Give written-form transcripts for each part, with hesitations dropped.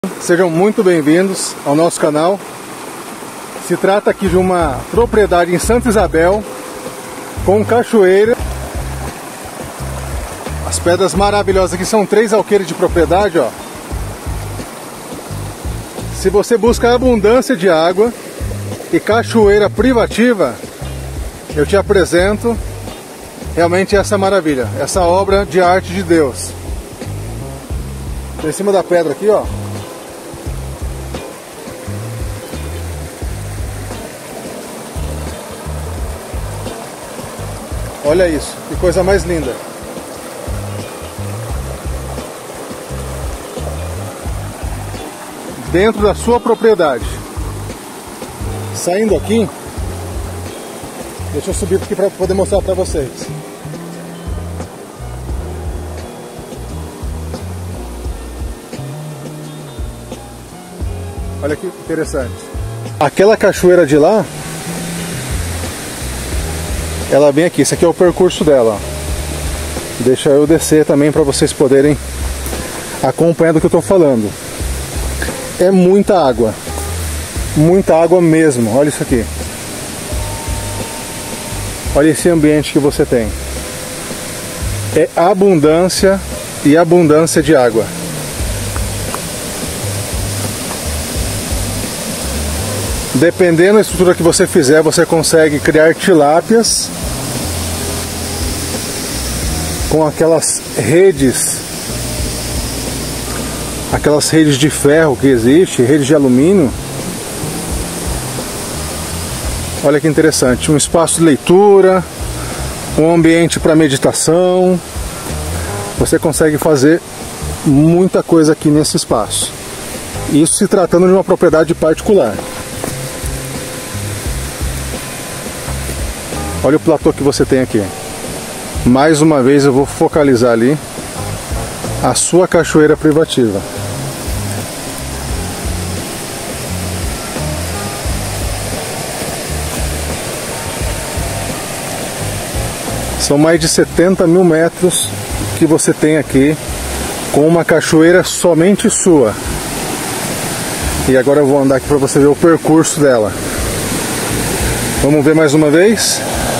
Sejam muito bem-vindos ao nosso canal. Se trata aqui de uma propriedade em Santa Isabel, com cachoeira. As pedras maravilhosas aqui são 3 alqueires de propriedade, ó. Se você busca abundância de água e cachoeira privativa, eu te apresento realmente essa maravilha, essa obra de arte de Deus. Tô em cima da pedra aqui, ó. Olha isso, que coisa mais linda. Dentro da sua propriedade. Saindo aqui, deixa eu subir aqui para poder mostrar para vocês. Olha que interessante. Aquela cachoeira de lá, ela vem aqui. Esse aqui é o percurso dela. Deixa eu descer também para vocês poderem acompanhar do que eu estou falando. É muita água mesmo. Olha isso aqui. Olha esse ambiente que você tem. É abundância e abundância de água. Dependendo da estrutura que você fizer, você consegue criar tilápias com aquelas redes de ferro que existe, redes de alumínio. Olha que interessante, um espaço de leitura, um ambiente para meditação. Você consegue fazer muita coisa aqui nesse espaço. Isso se tratando de uma propriedade particular. Olha o platô que você tem aqui. Mais uma vez eu vou focalizar ali a sua cachoeira privativa. São mais de 70 mil metros que você tem aqui com uma cachoeira somente sua. E agora eu vou andar aqui para você ver o percurso dela. Vamos ver mais uma vez?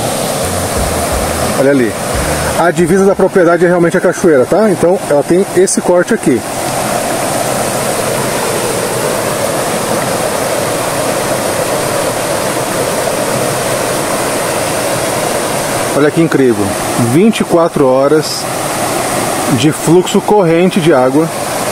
Olha ali. A divisa da propriedade é realmente a cachoeira, tá? Então ela tem esse corte aqui. Olha que incrível. 24 horas de fluxo corrente de água.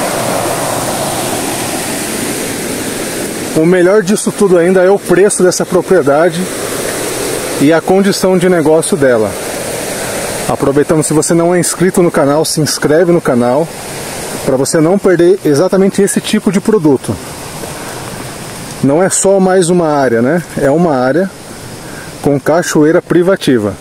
O melhor disso tudo ainda é o preço dessa propriedade e a condição de negócio dela. Aproveitando, se você não é inscrito no canal, se inscreve no canal para você não perder exatamente esse tipo de produto. Não é só mais uma área, né? É uma área com cachoeira privativa.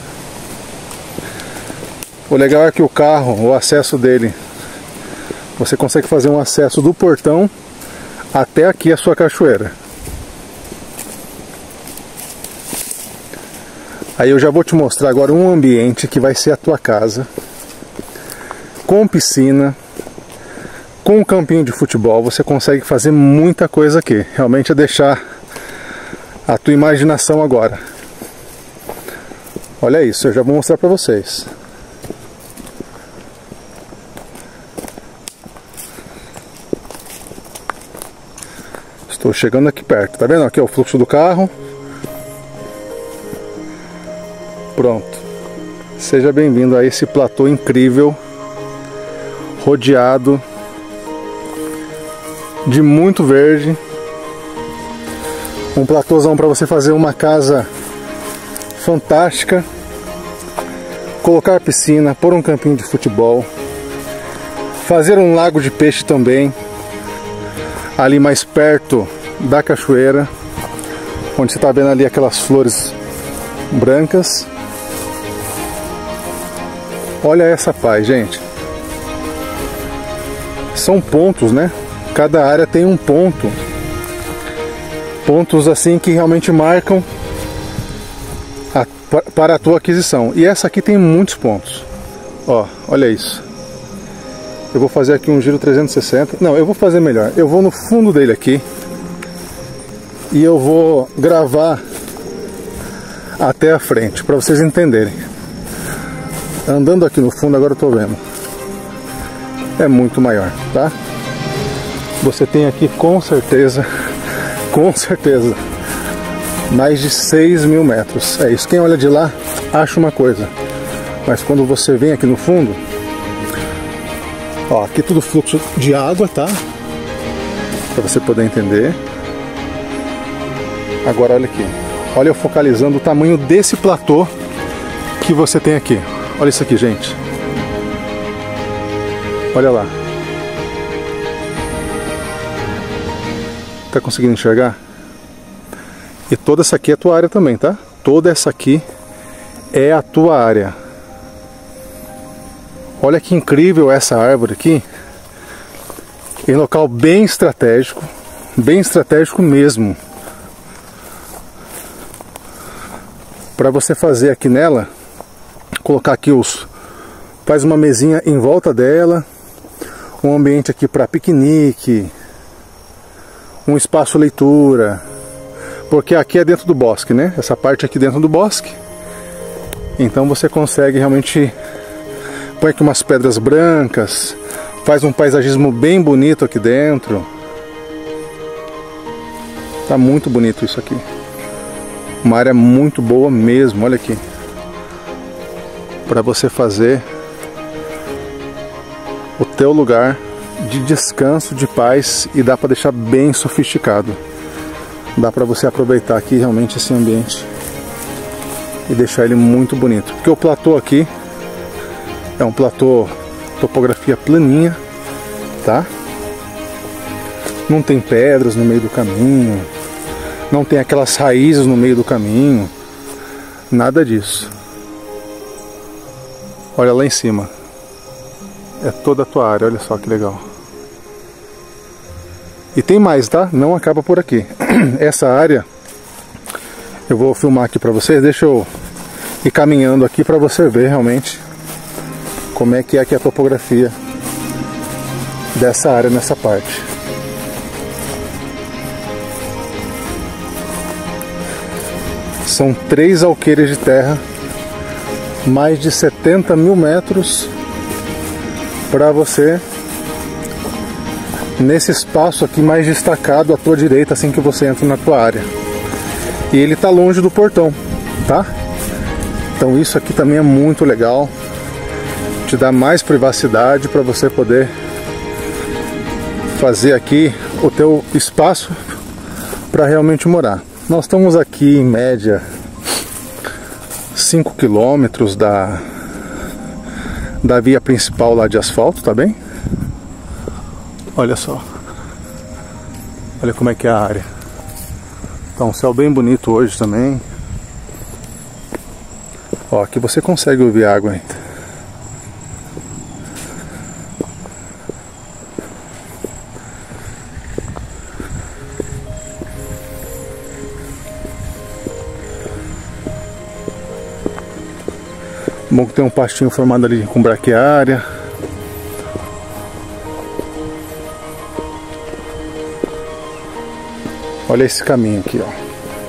O legal é que o carro, o acesso dele, você consegue fazer um acesso do portão até aqui a sua cachoeira. Aí eu já vou te mostrar agora um ambiente que vai ser a tua casa, com piscina, com um campinho de futebol. Você consegue fazer muita coisa aqui. Realmente é deixar a tua imaginação agora. Olha isso, eu já vou mostrar para vocês. Estou chegando aqui perto, tá vendo? Aqui é o fluxo do carro. Pronto. Seja bem-vindo a esse platô incrível, rodeado de muito verde. Um platôzão para você fazer uma casa fantástica, colocar piscina, pôr um campinho de futebol, fazer um lago de peixe também, ali mais perto da cachoeira, onde você está vendo ali aquelas flores brancas. Olha essa paz, gente. São pontos, né? Cada área tem um ponto. Pontos assim que realmente marcam para a tua aquisição. E essa aqui tem muitos pontos. Ó, olha isso. Eu vou fazer aqui um giro 360. Não, eu vou fazer melhor. Eu vou no fundo dele aqui e eu vou gravar até a frente, para vocês entenderem. Andando aqui no fundo, agora eu tô vendo. É muito maior, tá? Você tem aqui com certeza, mais de 6.000 metros. É isso, quem olha de lá acha uma coisa. Mas quando você vem aqui no fundo, ó, aqui tudo fluxo de água, tá? Para você poder entender. Agora olha aqui. Olha eu focalizando o tamanho desse platô que você tem aqui. Olha isso aqui, gente. Olha lá. Tá conseguindo enxergar? E toda essa aqui é a tua área também, tá? Toda essa aqui é a tua área. Olha que incrível essa árvore aqui. Em local bem estratégico mesmo. Para você fazer aqui nela, colocar aqui faz uma mesinha em volta dela, um ambiente aqui para piquenique, um espaço leitura, porque aqui é dentro do bosque, né? Essa parte aqui dentro do bosque. Então você consegue realmente põe aqui umas pedras brancas, faz um paisagismo bem bonito aqui dentro. Tá muito bonito isso aqui. Uma área muito boa mesmo, olha aqui. Para você fazer o teu lugar de descanso, de paz, e dá para deixar bem sofisticado. Dá para você aproveitar aqui realmente esse ambiente e deixar ele muito bonito. Porque o platô aqui é um platô, topografia planinha, tá? Não tem pedras no meio do caminho, não tem aquelas raízes no meio do caminho, nada disso. Olha lá em cima, é toda a tua área, olha só que legal. E tem mais, tá? Não acaba por aqui. Essa área, eu vou filmar aqui pra vocês, deixa eu ir caminhando aqui pra você ver realmente como é que é aqui a topografia dessa área nessa parte. São 3 alqueires de terra, mais de 70.000 metros para você nesse espaço aqui mais destacado à tua direita assim que você entra na tua área. E ele tá longe do portão, tá? Então isso aqui também é muito legal, te dá mais privacidade para você poder fazer aqui o teu espaço para realmente morar. Nós estamos aqui em média 5 quilômetros da via principal lá de asfalto, tá bem? Olha só, olha como é que é a área. Tá um céu bem bonito hoje também. Ó, aqui você consegue ouvir água ainda. Bom que tem um pastinho formado ali com braquiária. Olha esse caminho aqui, ó.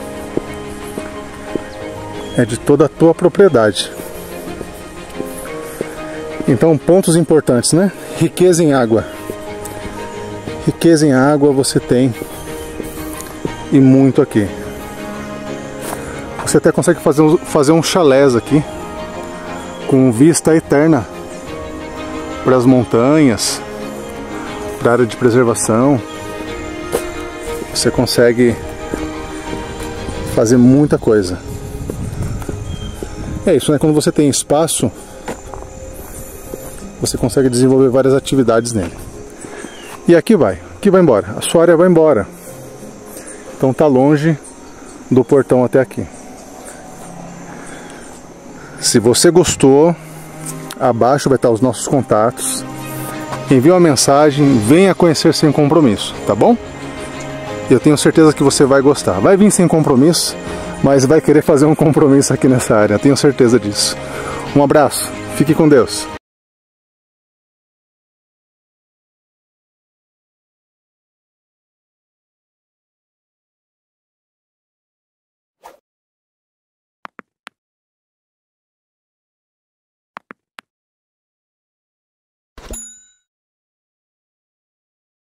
É de toda a tua propriedade. Então, pontos importantes, né? Riqueza em água. Riqueza em água você tem, e muito aqui. Você até consegue fazer um chalés aqui, com vista eterna para as montanhas, para a área de preservação. Você consegue fazer muita coisa. É isso, né? Quando você tem espaço, você consegue desenvolver várias atividades nele. E aqui vai embora. A sua área vai embora. Então tá longe do portão até aqui. Se você gostou, abaixo vai estar os nossos contatos. Envie uma mensagem, venha conhecer sem compromisso, tá bom? Eu tenho certeza que você vai gostar. Vai vir sem compromisso, mas vai querer fazer um compromisso aqui nessa área. Eu tenho certeza disso. Um abraço, fique com Deus.